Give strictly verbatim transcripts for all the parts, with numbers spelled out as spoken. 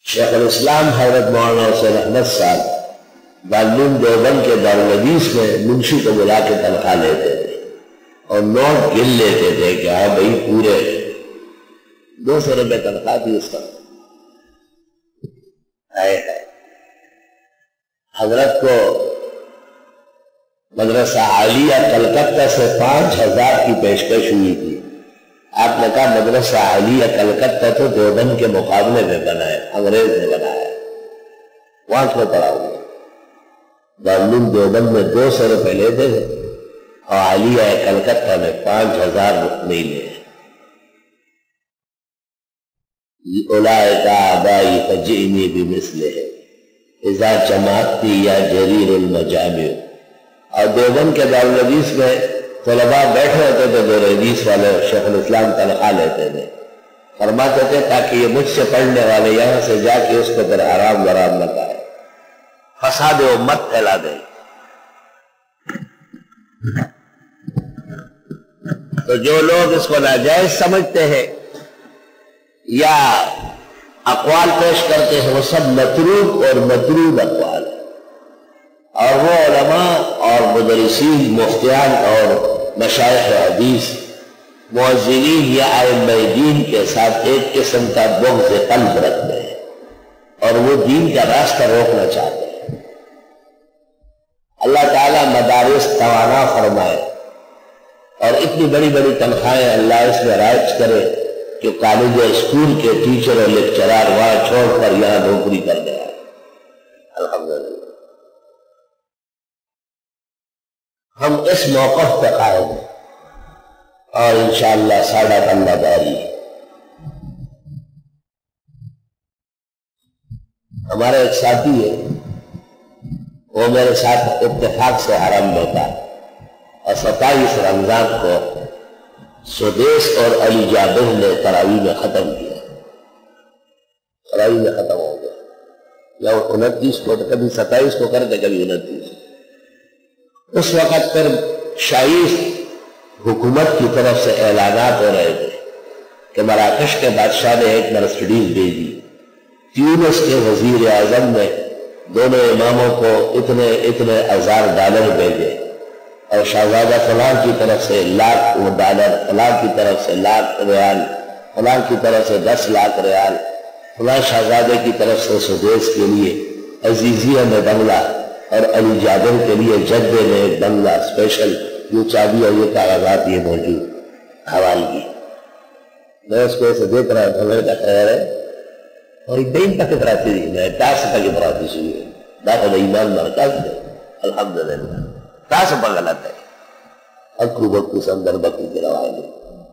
شیخ الاسلام حضرت مولانا حسین احمد صاحب دارالعلوم دیوبند کے دارالحدیث میں منشی کو بلا کے تنخواہ لیتے تھے اور نوٹ گن لیتے تھے کہ ہاں بھائی پورے دو سو روپے تنخواہ تھی اس کا. حضرت کو مدرسہ عالیہ کلکتہ سے پانچ ہزار کی پیشکش ہوئی تھی. آپ نے کہا مدرسہ عالیہ کلکتہ تو دیوبند کے مقابلے میں بنا ہے، انگریز نے بنایا، وہاں سے پڑھا ہوا. دارالعلوم دیوبند میں دو سو روپے لیتے تھے اور عالیہ کلکتہ میں پانچ ہزار نہیں لے. اولئک آبائی فجئنی بمثلہ اذا جماعتی یا جریر المجامع. اور دیوبند کے دارالحدیث میں طلباء بیٹھے ہوتے تھے، دارالحدیث والے شیخ الاسلام تنخواہ لیتے تھے، فرماتے تھے تاکہ یہ مجھ سے پڑھنے والے یہاں سے جا کے اس کو پھر حرام ورام نہ کہے، فساد امت پھیلا دیں. تو جو لوگ اس کو ناجائز سمجھتے ہیں یا اقوال پیش کرتے ہیں وہ سب متروک اور مطلوب اقوال ہیں. اور وہ علماء اور مدرسین مفتیان اور مشائخ حدیث معززین یا ائمہ دین کے ساتھ ایک قسم کا بغض قلب رکھتے ہیں اور وہ دین کا راستہ روکنا چاہتے ہیں. اللہ تعالیٰ مدارس توانا فرمائے اور اتنی بڑی بڑی تنخواہیں اللہ اس میں رائج کرے کہ کالج اسکول کے ٹیچر اور لیکچرار وہاں چھوڑ کر یہاں نوکری کر گیا. الحمدللہ ہم اس موقف پہ قائم ہیں اور انشاءاللہ ساڈا بندہ داری. ہمارا ایک ساتھی ہے، وہ میرے ساتھ اتفاق سے حرم میں تھا اور ستائیس رمضان کو سدیس اور علی جابر نے تراویح میں ختم کیا. تراویح میں ختم ہو گیا یا انتیس کو، کبھی ستائیس کو کرتے کبھی انتیس. اس وقت پھر شاہی حکومت کی طرف سے اعلانات ہو رہے تھے کہ مراکش کے بادشاہ نے ایک مرسڈیز بھیجی، تیونس کے وزیر اعظم نے دونوں اماموں کو اتنے اتنے ہزار ڈالر بھیجے اور شہزادہ فلاں کی طرف سے لاکھ ڈالر، فلاں کی طرف سے لاکھ ریال، فلاں کی طرف سے دس لاکھ ریال، فلاں شہزادے کی طرف سے سدیس کے لیے عزیزیہ میں بنگلہ اور علی جابر کے لیے جدے میں ایک بنگلہ اسپیشل، یہ چابی اور یہ کاغذات یہ موجود حوال کی. میں اس کو ایسے دیکھ رہا تھا، میں کہا خیر ہے اور دین تک اتراتی تھی، میں تاس تک اتراتی سی داخل ایمان مرکز دے. الحمدللہ تاس پر غلط ہے، اکو بکو سندر بکو کی روایت.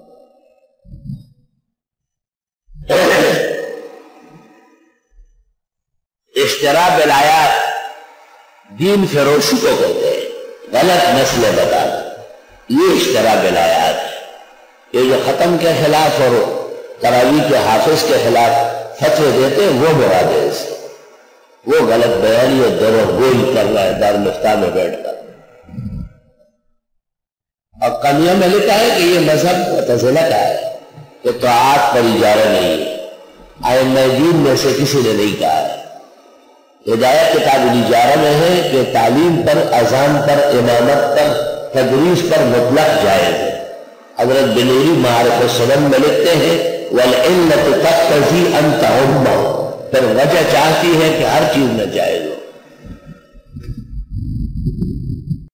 اشترا بالآیات دین فروشی کو کہتے ہیں، غلط مسئلے بتانا، یہ اشترا بالآیات ہے. یہ جو ختم کے خلاف اور تراویح کے حافظ کے خلاف فتوے دیتے ہیں وہ مراد ہے، اس وہ غلط بیانی اور در و گوئی کر رہا ہے دارالفتہ میں بیٹھ کر. اور قمیہ میں لکھا ہے کہ یہ مذہب معتزلہ کا ہے کہ طاعات پر اجارہ نہیں ہے، ائمہ دین میں سے کسی نے نہیں کہا ہے. ہدایت کتاب الاجارہ میں ہے کہ تعلیم پر، اذان پر، امامت پر، تدریس پر مطلق جائز ہے. حضرت بنوری معارف السنن میں لکھتے ہیں وَالْعِلَّةُ تَقْتَضِي أَن تَعُمَّ، پھر وجہ چاہتی ہے کہ ہر چیز میں جائز ہو.